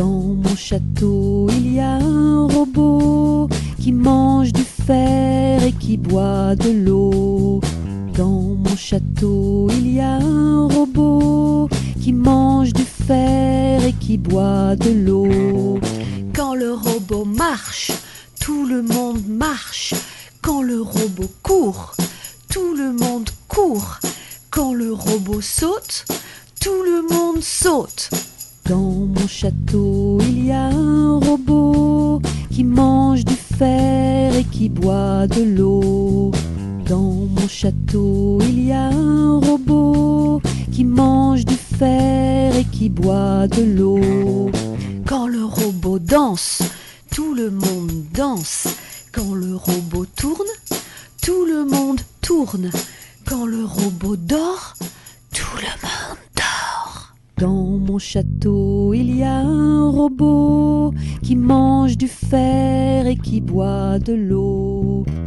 Dans mon château, il y a un robot qui mange du fer et qui boit de l'eau. Dans mon château, il y a un robot qui mange du fer et qui boit de l'eau. Quand le robot marche, tout le monde marche. Quand le robot court, tout le monde court. Quand le robot saute, tout le monde saute. Dans mon château, il y a un robot qui mange du fer et qui boit de l'eau. Dans mon château, il y a un robot qui mange du fer et qui boit de l'eau. Quand le robot danse, tout le monde danse. Quand le robot tourne, tout le monde tourne. Quand le robot dort, tout le monde dort. Dans mon château, il y a un robot qui mange du fer et qui boit de l'eau.